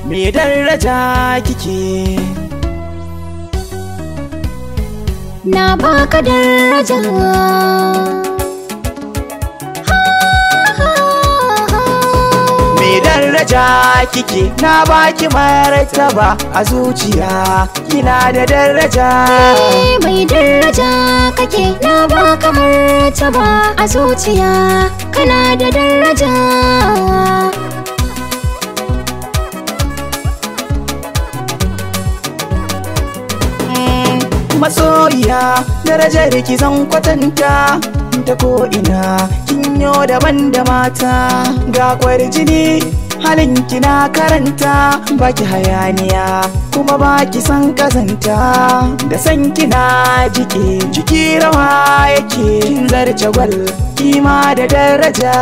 me daraja kike. Na baka daraja. Me daraja kike, na baki martaba a zuciya, kina da daraja. Mai daraja kake, na baka martaba a zuciya, kana da daraja. Masoyiya darajar ki zan kwatanta ta ko'ina, kin yo daban da mata, ga kwarjini halin kina karanta, baki hayaniya kuma baki san kazanta, da san kina jiki rawa yake, kin zarce gwal kima da daraja.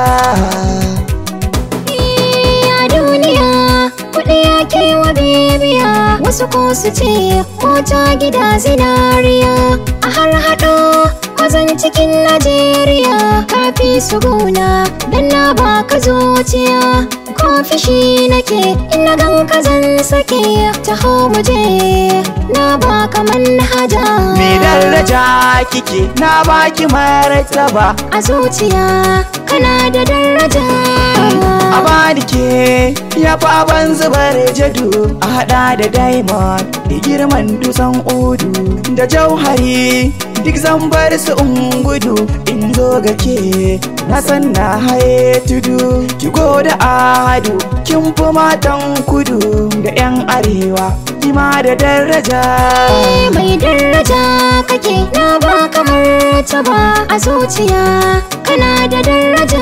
Duniya kuɗi ake wa bibiya, wasu ko su ce mota gida zinariya, a har haɗo mazan cikin Najeriya, kafi su gona dan na baka zuciya, ko fishi nake in na gan ka zan sake, taho muje na baka manhaja. Me daraja kike, na baki martaba a zuciya, kana da daraja. A bani ke ya fi abin zubar jadu, a hada da diamond da girman dusan udu, da jauhari duk zan bar su in gudu, in zo ga ke na san na haye tudu, ki da ado kin fi matan kudu da 'yan arewa, kima da daraja. Mai daraja kake, na baka martaba a zuciya, kana da daraja.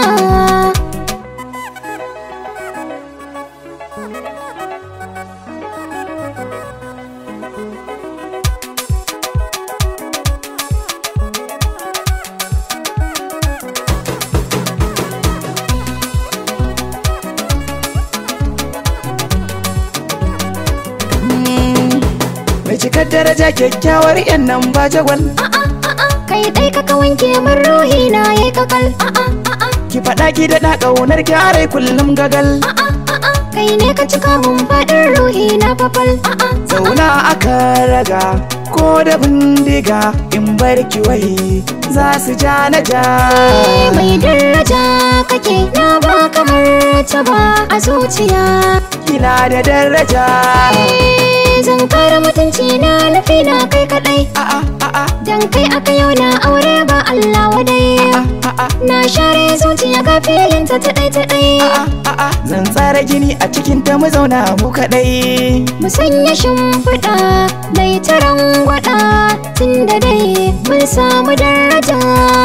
Mai cikar daraja kyakkyawar yan nan ba jagwal. Kai dai ka wanke min ruhi na yayi kakal. Ki faɗa ki daɗa ƙaunar ki kullum gagal. Kai ne ka cika mun faɗin ruhi na fafal. Zauna aka raga ko da bindiga, in bar ki wai za su ja na ja. Mai daraja kake, na baka martaba a zuciya, kina da daraja. Zan kara mutunci na nufi na kai kadai, dan kai aka yau na aure ba Allah wadai, na share zuciya ka filin ta taɗai. Zan tsara gini a cikin ta mu zauna mu kaɗai, mu sanya shimfiɗa dai taron gwada, tun da dai mun samu daraja.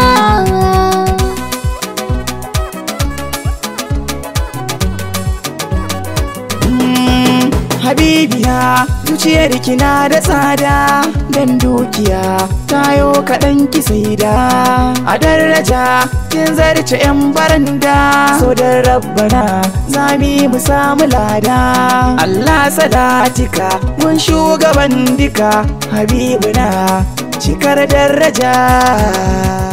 Habibiya zuciyar kina da tsada, dan dukiya tayo kaɗan ki saida, a daraja kin zarce 'yan baranda, so da rabbana zami mu samu lada. Allah salatika mun shugaban dika, habibuna cikar daraja.